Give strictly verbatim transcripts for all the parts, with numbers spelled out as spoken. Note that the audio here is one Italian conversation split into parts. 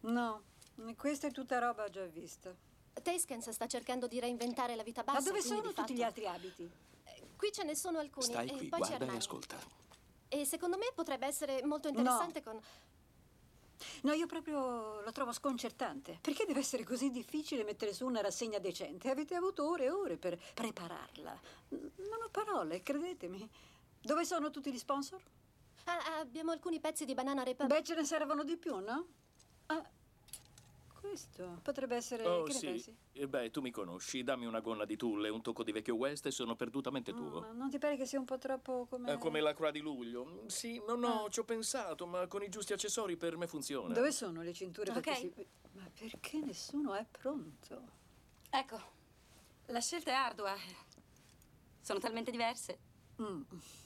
No, questa è tutta roba già vista. Tayskens sta cercando di reinventare la vita bassa. Ma dove sono di tutti fatto... gli altri abiti? Qui ce ne sono alcuni. Stai e qui, poi c'è guarda e Armani. ascolta. E secondo me potrebbe essere molto interessante No. con... No, io proprio lo trovo sconcertante. Perché deve essere così difficile mettere su una rassegna decente? Avete avuto ore e ore per prepararla. Non ho parole, credetemi. Dove sono tutti gli sponsor? Ah, abbiamo alcuni pezzi di Banana Republic. Beh, ce ne servono di più, no? Ah, questo potrebbe essere... Oh, che ne sì. pensi? E beh, tu mi conosci. Dammi una gonna di tulle, un tocco di vecchio West e sono perdutamente tuo. Ma non ti pare che sia un po' troppo come... È come la Croix di Luglio. Sì, no, no, Ah. ci ho pensato, ma con i giusti accessori per me funziona. Dove sono le cinture? Ok. Perché si... Ma perché nessuno è pronto? Ecco, la scelta è ardua. Sono talmente diverse. Mm.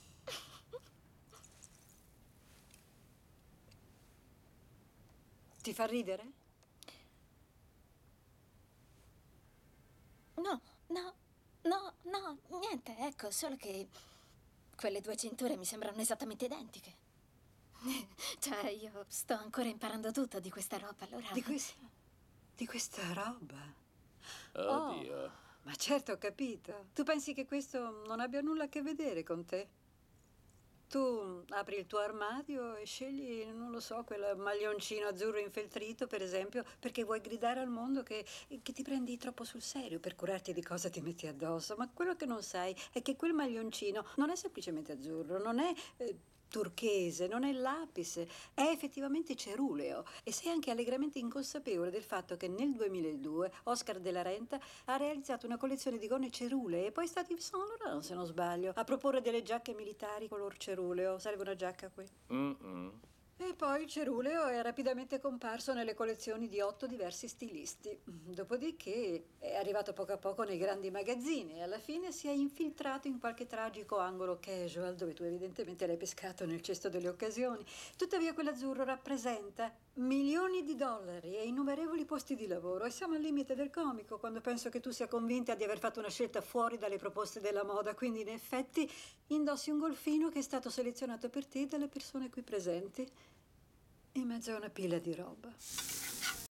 Ti fa ridere? No, no, no, no, niente, ecco, solo che quelle due cinture mi sembrano esattamente identiche. Cioè, io sto ancora imparando tutto di questa roba, allora... Di questa... di questa roba? Oddio. Oh, ma certo, ho capito. Tu pensi che questo non abbia nulla a che vedere con te? Tu apri il tuo armadio e scegli, non lo so, quel maglioncino azzurro infeltrito, per esempio, perché vuoi gridare al mondo che, che ti prendi troppo sul serio per curarti di cosa ti metti addosso. Ma quello che non sai è che quel maglioncino non è semplicemente azzurro, non è eh, turchese, non è lapis, è effettivamente ceruleo. E sei anche allegramente inconsapevole del fatto che nel duemiladue Oscar de la Renta ha realizzato una collezione di gonne cerulee e poi è stato Yves Saint Laurent, se non sbaglio, a proporre delle giacche militari color ceruleo. Serve una giacca qui? Mm-mm. E poi il ceruleo è rapidamente comparso nelle collezioni di otto diversi stilisti. Dopodiché è arrivato poco a poco nei grandi magazzini e alla fine si è infiltrato in qualche tragico angolo casual dove tu evidentemente l'hai pescato nel cesto delle occasioni. Tuttavia quell'azzurro rappresenta milioni di dollari e innumerevoli posti di lavoro e siamo al limite del comico quando penso che tu sia convinta di aver fatto una scelta fuori dalle proposte della moda. Quindi in effetti indossi un golfino che è stato selezionato per te dalle persone qui presenti in mezzo a una pila di roba.